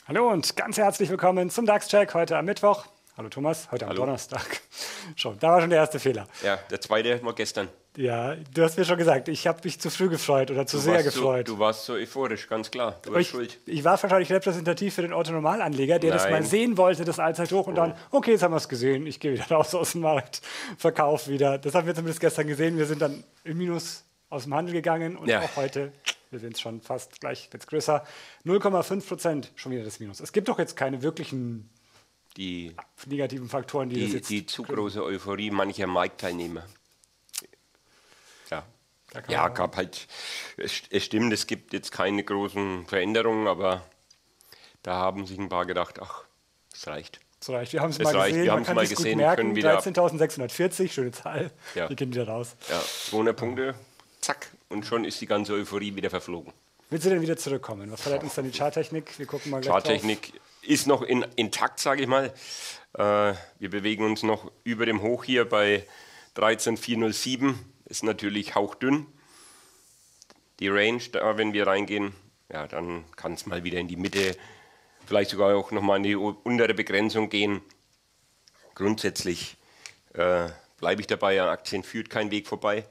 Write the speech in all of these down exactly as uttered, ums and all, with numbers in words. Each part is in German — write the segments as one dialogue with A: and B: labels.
A: Hallo und ganz herzlich willkommen zum DAX-Check heute am Mittwoch. Hallo Thomas, heute am
B: Hallo.
A: Donnerstag. Schon, da war schon der erste Fehler.
B: Ja, der zweite war gestern.
A: Ja, du hast mir schon gesagt, ich habe mich zu früh gefreut oder zu
B: Du
A: sehr
B: warst
A: gefreut.
B: So, du warst so euphorisch, ganz klar. Du warst
A: ich,
B: schuld.
A: ich war wahrscheinlich repräsentativ für den Autonormalanleger, der das mal
B: Nein.
A: sehen wollte, das Allzeithoch und dann, okay, jetzt haben wir es gesehen, ich gehe wieder raus aus dem Markt, verkauf wieder. Das haben wir zumindest gestern gesehen. Wir sind dann im Minus aus dem Handel gegangen und
B: Ja.
A: auch heute, wir sind schon fast gleich, jetzt größer, null Komma fünf Prozent schon wieder das Minus. Es gibt doch jetzt keine wirklichen
B: Die,
A: negativen Faktoren, die, das
B: die,
A: jetzt...
B: die zu große Euphorie mancher Marktteilnehmer. Ja,
A: Da kann
B: ja
A: man-
B: gab halt, es, es stimmt, es gibt jetzt keine großen Veränderungen, aber da haben sich ein paar gedacht, ach, es reicht.
A: So reicht. Wir haben es
B: Es
A: mal
B: reicht,
A: gesehen,
B: wir
A: man
B: haben's
A: kann
B: mal
A: sich gut
B: gesehen,
A: merken,
B: können wieder-
A: dreizehntausendsechshundertvierzig, schöne Zahl,
B: Ja.
A: wir gehen wieder raus.
B: Ja, zweihundert Punkte, zack, und schon ist die ganze Euphorie wieder verflogen.
A: Willst du denn wieder zurückkommen? Was verleiht uns dann die Charttechnik? Wir gucken mal gleich
B: Charttechnik ist noch in, intakt, sage ich mal. Äh, wir bewegen uns noch über dem Hoch hier bei dreizehn Komma vierhundertsieben. Ist natürlich hauchdünn. Die Range, da, wenn wir reingehen, ja, dann kann es mal wieder in die Mitte, vielleicht sogar auch nochmal in die u- untere Begrenzung gehen. Grundsätzlich äh, bleibe ich dabei, an Aktien führt kein Weg vorbei.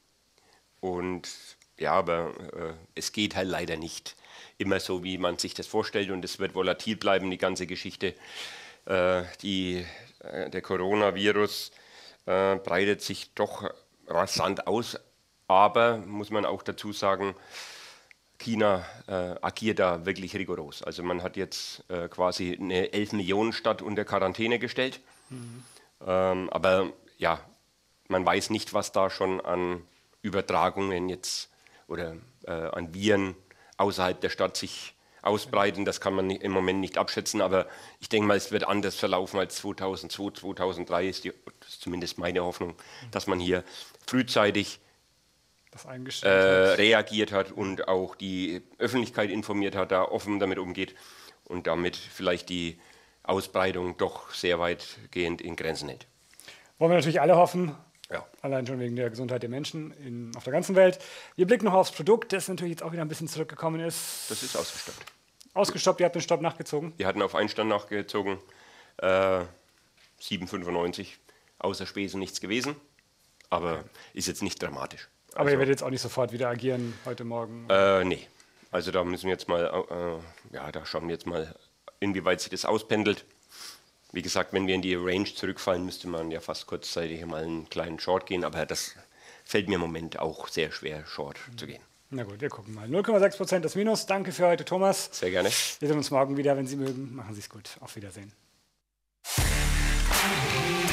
B: Und ja, aber äh, es geht halt leider nicht immer so, wie man sich das vorstellt. Und es wird volatil bleiben, die ganze Geschichte. Äh, die, äh, der Coronavirus äh, breitet sich doch rasant aus. Aber, muss man auch dazu sagen, China äh, agiert da wirklich rigoros. Also man hat jetzt äh, quasi eine elf Millionen Stadt unter Quarantäne gestellt. Ähm, aber ja, man weiß nicht, was da schon an Übertragungen jetzt oder äh, an Viren außerhalb der Stadt sich ausbreiten. Das kann man nicht, im Moment nicht abschätzen, aber ich denke mal, es wird anders verlaufen als zweitausendzwei, zweitausenddrei, ist, die, das ist zumindest meine Hoffnung, dass man hier frühzeitig
A: das
B: äh,
A: eingestellt hat.
B: reagiert hat und auch die Öffentlichkeit informiert hat, da offen damit umgeht und damit vielleicht die Ausbreitung doch sehr weitgehend in Grenzen hält.
A: Wollen wir natürlich alle hoffen,
B: Ja.
A: allein schon wegen der Gesundheit der Menschen in, auf der ganzen Welt. Wir blicken noch aufs Produkt, das natürlich jetzt auch wieder ein bisschen zurückgekommen ist.
B: Das ist ausgestoppt.
A: Ausgestoppt, ihr habt den Stopp nachgezogen.
B: Wir hatten auf Einstand nachgezogen, äh, sieben Komma fünfundneunzig, außer Spesen nichts gewesen, aber ist jetzt nicht dramatisch.
A: Aber ihr werdet jetzt auch nicht sofort wieder agieren heute Morgen.
B: Äh, nee, also da müssen wir jetzt mal, äh, ja, da schauen wir jetzt mal, inwieweit sich das auspendelt. Wie gesagt, wenn wir in die Range zurückfallen, müsste man ja fast kurzzeitig mal einen kleinen Short gehen, aber das fällt mir im Moment auch sehr schwer, Short zu gehen.
A: Na gut, wir gucken mal. null Komma sechs Prozent das Minus. Danke für heute, Thomas.
B: Sehr gerne.
A: Wir sehen uns morgen wieder, wenn Sie mögen. Machen Sie es gut. Auf Wiedersehen.